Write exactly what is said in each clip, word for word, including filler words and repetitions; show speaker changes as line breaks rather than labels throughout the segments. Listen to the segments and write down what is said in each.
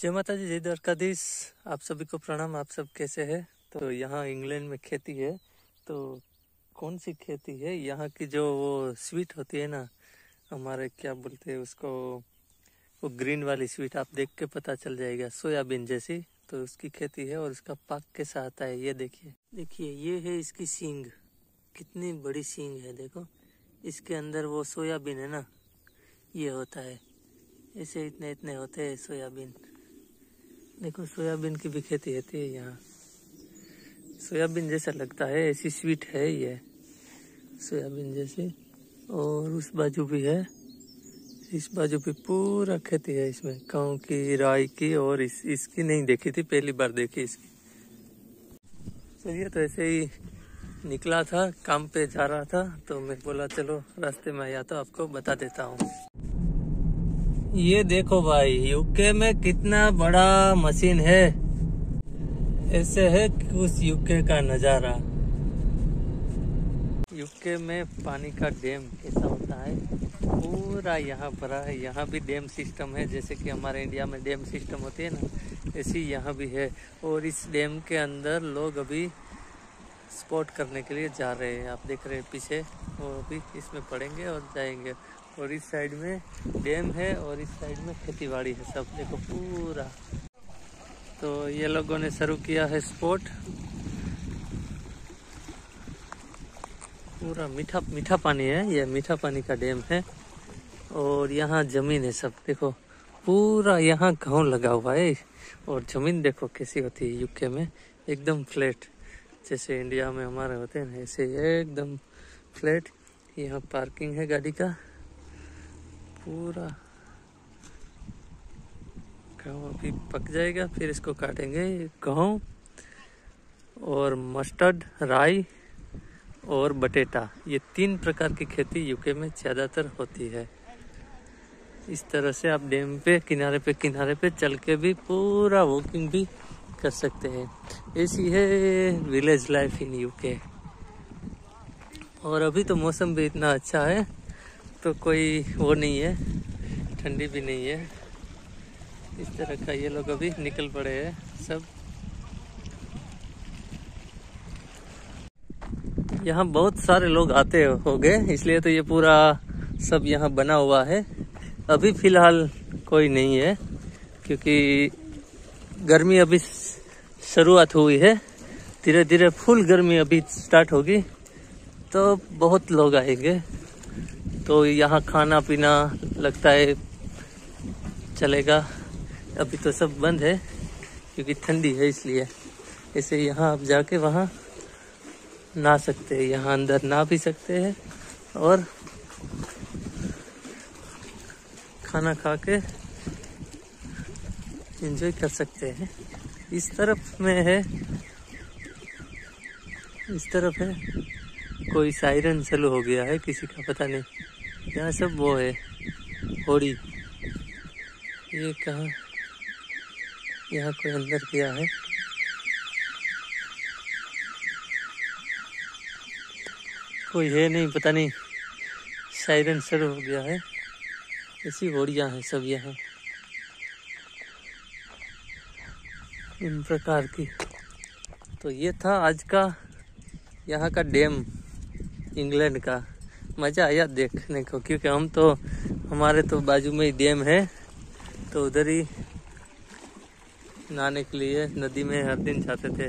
जय माता जी, जय द्वारकाधीश। आप सभी को प्रणाम। आप सब कैसे हैं? तो यहाँ इंग्लैंड में खेती है। तो कौन सी खेती है? यहाँ की जो वो स्वीट होती है ना, हमारे क्या बोलते हैं उसको, वो ग्रीन वाली स्वीट, आप देख के पता चल जाएगा, सोयाबीन जैसी। तो उसकी खेती है और उसका पाक कैसा आता है ये देखिए। देखिए ये है इसकी सींग, कितनी बड़ी सींग है। देखो इसके अंदर वो सोयाबीन है ना, ये होता है। ऐसे इतने इतने होते हैं सोयाबीन। देखो सोयाबीन की भी खेती होती है यहाँ। सोयाबीन जैसा लगता है, ऐसी स्वीट है ये सोयाबीन जैसी। और उस बाजू भी है, इस बाजू भी पूरा खेती है इसमें, गाँव की, राई की। और इस इसकी नहीं देखी थी, पहली बार देखी इसकी। चलिए, तो ऐसे ही निकला था, काम पे जा रहा था, तो मैं बोला चलो रास्ते में आया तो आपको बता देता हूँ। ये देखो भाई, यूके में कितना बड़ा मशीन है। ऐसे है उस यूके का नजारा। यूके में पानी का डैम कैसा होता है, पूरा यहाँ भरा है। यहाँ भी डैम सिस्टम है, जैसे कि हमारे इंडिया में डैम सिस्टम होती है ना, ऐसी यहाँ भी है। और इस डैम के अंदर लोग अभी स्पोर्ट करने के लिए जा रहे हैं। आप देख रहे हैं पीछे, वो अभी इसमें पड़ेंगे और जाएंगे। और इस साइड में डैम है और इस साइड में खेतीबाड़ी है सब, देखो पूरा। तो ये लोगों ने शुरू किया है स्पोर्ट। पूरा मीठा मीठा पानी है, ये मीठा पानी का डैम है। और यहाँ जमीन है सब, देखो पूरा यहाँ गाँव लगा हुआ है। और जमीन देखो कैसी होती है यूके में, एकदम फ्लैट, जैसे इंडिया में हमारे होते हैं ना, ऐसे एकदम फ्लैट। यहाँ पार्किंग है गाड़ी का। पूरा गाँव अभी पक जाएगा, फिर इसको काटेंगे। गाँव और मस्टर्ड, राई और बटेटा, ये तीन प्रकार की खेती यूके में ज़्यादातर होती है। इस तरह से आप डैम पे किनारे पे किनारे पे चल के भी पूरा वॉकिंग भी कर सकते हैं। ऐसी है विलेज लाइफ इन यूके। और अभी तो मौसम भी इतना अच्छा है, तो कोई वो नहीं है, ठंडी भी नहीं है। इस तरह का ये लोग अभी निकल पड़े हैं सब। यहाँ बहुत सारे लोग आते होंगे, इसलिए तो ये पूरा सब यहाँ बना हुआ है। अभी फिलहाल कोई नहीं है, क्योंकि गर्मी अभी शुरुआत हुई है। धीरे धीरे फुल गर्मी अभी स्टार्ट होगी तो बहुत लोग आएंगे। तो यहाँ खाना पीना लगता है चलेगा। अभी तो सब बंद है क्योंकि ठंडी है, इसलिए। ऐसे यहाँ आप जाके वहाँ नहा सकते हैं, यहाँ अंदर नहा भी सकते हैं और खाना खा के एंजॉय कर सकते हैं। इस तरफ में है, इस तरफ है, कोई सायरन चालू हो गया है किसी का, पता नहीं। यहाँ सब वो है होड़ी। ये कहाँ, यहाँ कोई अंदर गया है। कोई है नहीं, पता नहीं, सायरन शुरू हो गया है। ऐसी होड़ियाँ हैं सब यहाँ, इन प्रकार की। तो ये था आज का यहाँ का डैम, इंग्लैंड का। मज़ा आया देखने को, क्योंकि हम तो, हमारे तो बाजू में ही डैम है, तो उधर ही नहाने के लिए नदी में हर दिन जाते थे।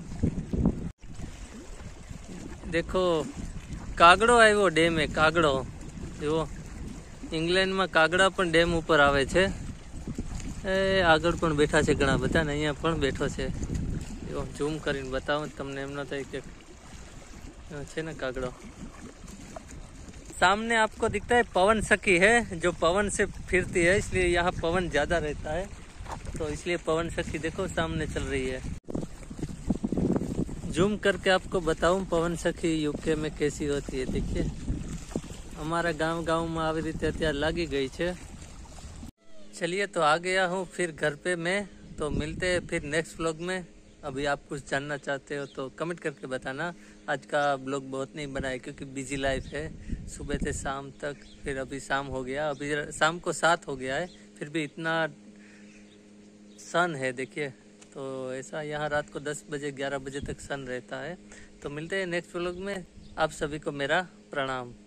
देखो कागड़ो આવ્યો ડેમ है, कागड़ो। જો इंग्लैंड में कागड़ा पण डैम ऊपर आवे छे। ए આગળ પણ બેઠા છે ઘણા બધા ને, અહીંયા પણ બેઠો છે। જો ઝૂમ કરીને બતાવું તમને, એમ ન થાય કે છે ને कागड़ो। सामने आपको दिखता है पवन सखी है, जो पवन से फिरती है, इसलिए यहाँ पवन ज्यादा रहता है, तो इसलिए पवन सखी देखो सामने चल रही है। जूम करके आपको बताऊं पवन सखी यूके में कैसी होती है। देखिए हमारा गांव गांव में આવી રીતે અત્યારે લાગી गई है। चलिए, तो आ गया हूँ फिर घर पे मैं, तो मिलते हैं फिर नेक्स्ट व्लॉग में। अभी आप कुछ जानना चाहते हो तो कमेंट करके बताना। आज का ब्लॉग बहुत नहीं बनाया क्योंकि बिजी लाइफ है, सुबह से शाम तक, फिर अभी शाम हो गया, अभी शाम को सात हो गया है, फिर भी इतना सन है देखिए। तो ऐसा यहाँ रात को दस बजे ग्यारह बजे तक सन रहता है। तो मिलते हैं नेक्स्ट व्लॉग में। आप सभी को मेरा प्रणाम।